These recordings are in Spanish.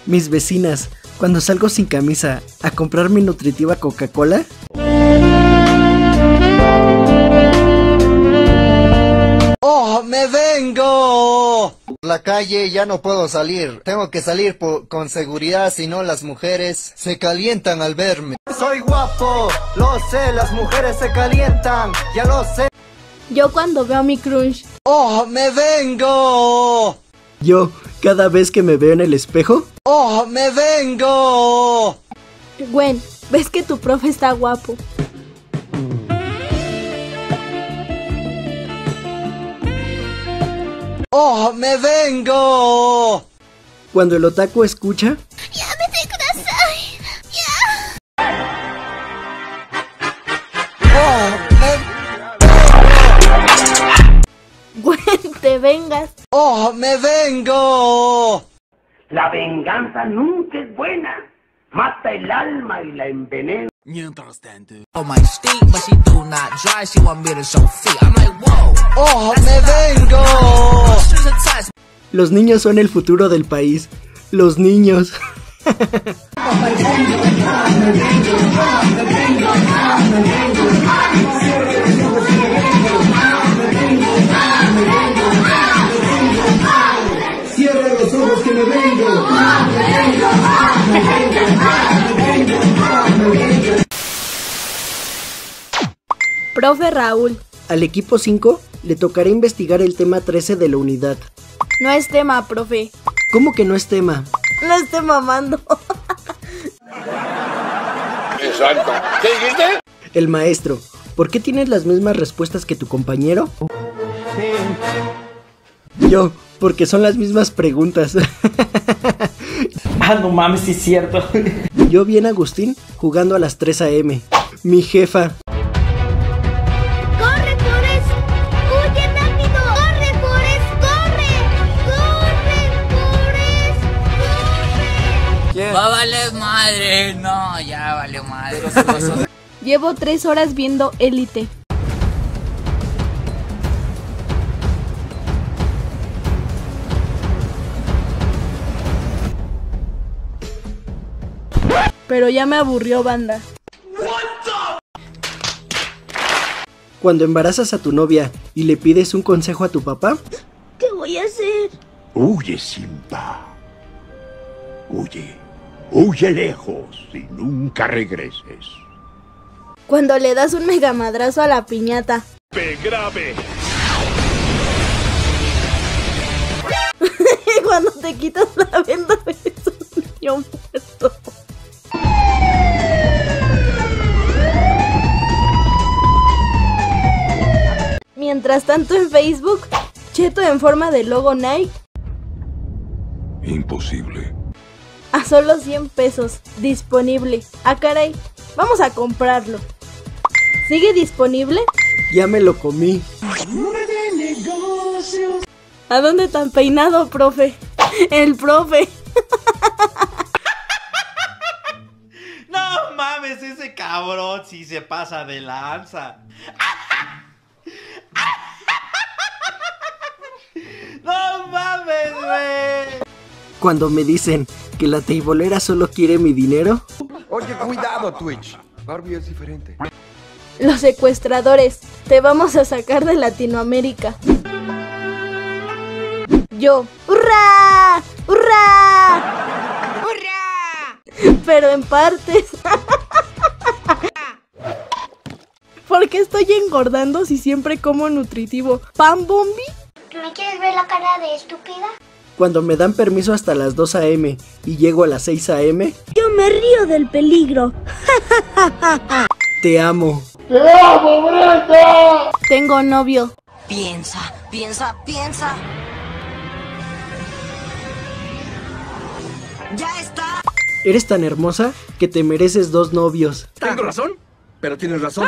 Mis vecinas, cuando salgo sin camisa a comprar mi nutritiva Coca-Cola. ¡Oh, me vengo! Por la calle ya no puedo salir. Tengo que salir con seguridad, si no las mujeres se calientan al verme. Soy guapo, lo sé, las mujeres se calientan, ya lo sé. Yo cuando veo a mi crush. ¡Oh, me vengo! Yo, cada vez que me veo en el espejo. ¡Oh, me vengo! Gwen, ¿ves que tu profe está guapo? ¡Oh, me vengo! Cuando el otaku escucha. ¡Oh, Gwen, te vengas. ¡Oh, me vengo! La venganza nunca es buena. Mata el alma y la envenena. Mientras tanto. Oh my steak, but she do not dry. She want me to show feet. I'm like, whoa. ¡Oh, me vengo! Los niños son el futuro del país. Los niños. Cierra los ojos que me vengo. Profe Raúl. Al equipo 5 le tocará investigar el tema 13 de la unidad. No es tema, profe. ¿Cómo que no es tema? No esté mamando. Exacto. ¿Qué dijiste? El maestro. ¿Por qué tienes las mismas respuestas que tu compañero? Yo, porque son las mismas preguntas. Ah, no mames, sí es cierto. Yo vi en Agustín jugando a las 3 AM. Mi jefa. ¡Corre, Forrest! ¡Huye rápido! ¡Corre, Forrest! ¡Corre! ¡Corre, Forrest! ¡Corre! Va a valer madre. No, ya valió madre. Llevo 3 horas viendo Élite. Pero ya me aburrió, banda. Cuando embarazas a tu novia y le pides un consejo a tu papá. ¿Qué voy a hacer? Huye, Simba. Huye. Huye lejos y nunca regreses. Cuando le das un megamadrazo a la piñata. Grave. Cuando te quitas la venda ves un niño muerto. Mientras tanto en Facebook, Cheto en forma de logo Nike. Imposible. A solo 100 pesos. Disponible. Ah, caray. Vamos a comprarlo. ¿Sigue disponible? Ya me lo comí. ¿A dónde tan peinado, profe? El profe. No mames, ese cabrón sí se pasa de lanza. No mames, güey. Cuando me dicen que la teibolera solo quiere mi dinero. Oye, cuidado, Twitch. Barbie es diferente. Los secuestradores. Te vamos a sacar de Latinoamérica. Yo. ¡Hurra! ¡Hurra! ¡Hurra! Pero en partes. ¿Por qué estoy engordando si siempre como nutritivo? ¿Pan Bombi? ¿Me quieres ver la cara de estúpida? Cuando me dan permiso hasta las 2 AM y llego a las 6 AM. Yo me río del peligro. Te amo. ¡Te amo, Brenda! Tengo novio. Piensa, piensa, piensa. Ya está. Eres tan hermosa que te mereces 2 novios. Tengo razón, pero tienes razón.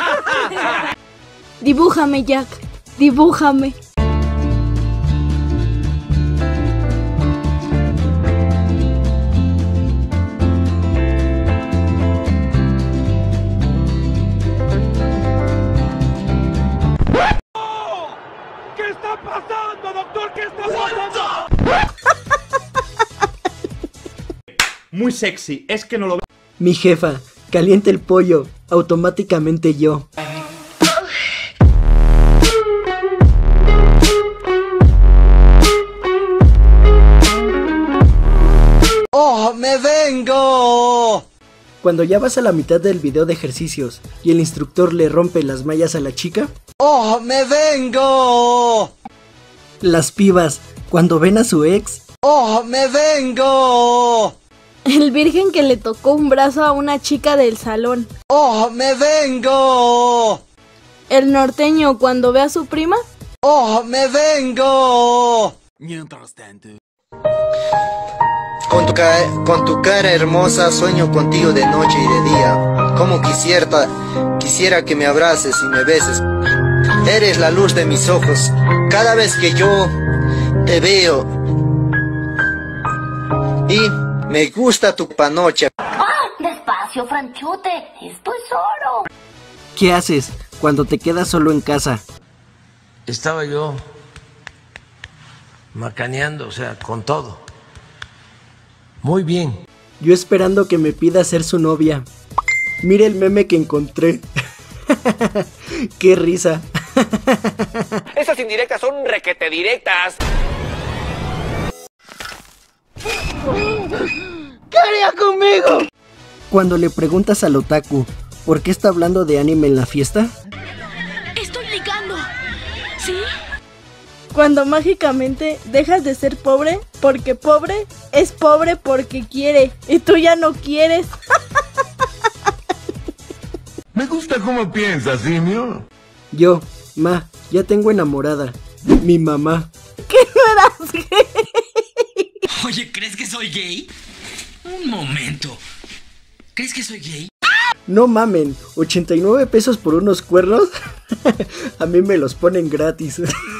Dibújame, Jack. Dibújame. ¿Qué está pasando, doctor? ¿Qué está pasando? muy sexy. Es que no lo ve. Mi jefa, calienta el pollo, automáticamente yo. ¡Oh, me vengo! Cuando ya vas a la mitad del video de ejercicios y el instructor le rompe las mallas a la chica. ¡Oh, me vengo! Las pibas, cuando ven a su ex. ¡Oh, me vengo! El virgen que le tocó un brazo a una chica del salón. ¡Oh, me vengo! El norteño cuando ve a su prima. ¡Oh, me vengo! Mientras tanto. Con tu cara hermosa sueño contigo de noche y de día. Como quisiera que me abraces y me beses. Eres la luz de mis ojos. Cada vez que yo te veo. Y me gusta tu panocha. ¡Ah! Despacio, Franchute. Estoy solo. ¿Qué haces cuando te quedas solo en casa? Estaba yo macaneando, o sea, con todo. Muy bien. Yo esperando que me pida ser su novia. Mira el meme que encontré. ¡Qué risa! Esas indirectas son requete directas. ¿Qué haría conmigo? Cuando le preguntas al otaku ¿por qué está hablando de anime en la fiesta? Estoy ligando. ¿Sí? Cuando mágicamente dejas de ser pobre porque pobre es pobre porque quiere y tú ya no quieres. Me gusta cómo piensas, simio. Yo, ya tengo enamorada. Mi mamá. ¿Qué no eras gay? Oye, ¿crees que soy gay? Un momento. ¿Crees que soy gay? No mamen, 89 pesos por unos cuernos. A mí me los ponen gratis.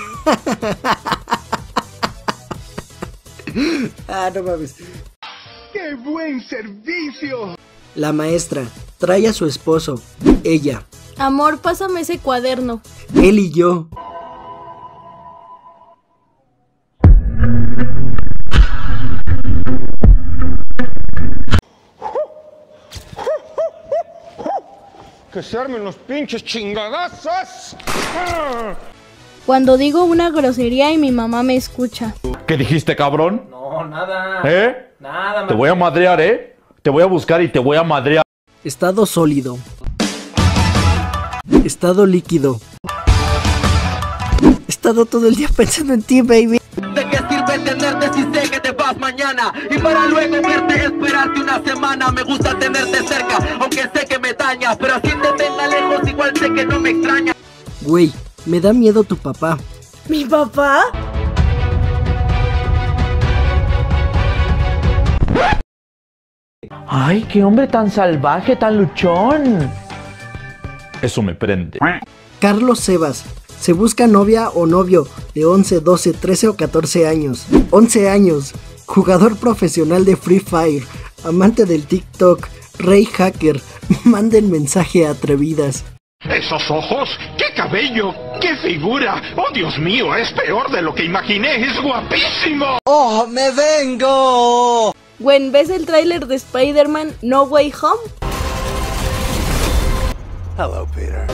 No mames. ¡Qué buen servicio! La maestra trae a su esposo. Ella. Amor, pásame ese cuaderno. Él y yo. ¡Que se armen los pinches chingadazos! Cuando digo una grosería y mi mamá me escucha. ¿Qué dijiste, cabrón? No, nada. ¿Eh? Nada. Te voy a madrear, ¿eh? Te voy a buscar y te voy a madrear. Estado sólido. Estado líquido. He estado todo el día pensando en ti, baby. ¿De qué sirve tenerte si sé que te vas mañana? Y para luego verte, esperarte una semana. Me gusta tenerte cerca, aunque sé que me daña. Pero si te tenga lejos, igual sé que no me extraña. Güey, me da miedo tu papá. ¿Mi papá? Ay, qué hombre tan salvaje, tan luchón. Eso me prende. Carlos Sebas. Se busca novia o novio de 11, 12, 13 o 14 años. 11 años. Jugador profesional de Free Fire. Amante del TikTok. Rey hacker. Manden mensaje a atrevidas. ¡Esos ojos! ¡Qué cabello! ¡Qué figura! ¡Oh, Dios mío! Es peor de lo que imaginé. ¡Es guapísimo! ¡Oh, me vengo! Gwen, ¿ves el tráiler de Spider-Man No Way Home? Hello, Peter.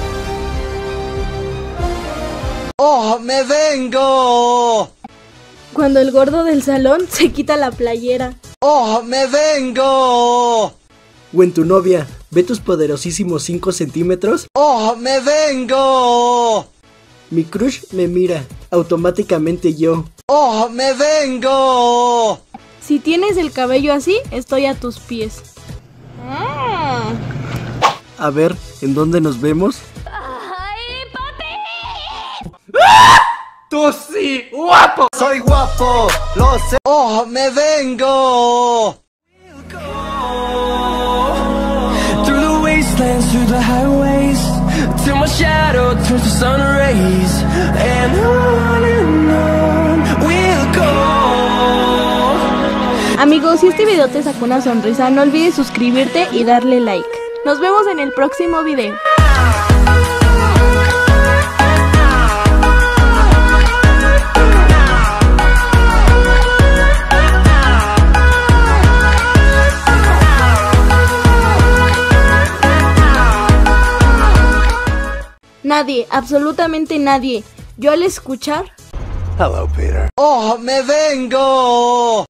¡Oh, me vengo! Cuando el gordo del salón se quita la playera. ¡Oh, me vengo! O en tu novia, ve tus poderosísimos 5 centímetros. ¡Oh, me vengo! Mi crush me mira, automáticamente yo. ¡Oh, me vengo! Si tienes el cabello así, estoy a tus pies. A ver, ¿en dónde nos vemos? ¡Ay, papi! ¡Tú sí, guapo! ¡Soy guapo! ¡Lo sé! ¡Oh, me vengo! Through the wastelands, through the highways, till my shadow turns to sun rays, and on we'll go. Amigos, si este video te sacó una sonrisa, no olvides suscribirte y darle like. Nos vemos en el próximo video. Nadie, absolutamente nadie. Yo al escuchar... Hello, Peter. ¡Oh, me vengo!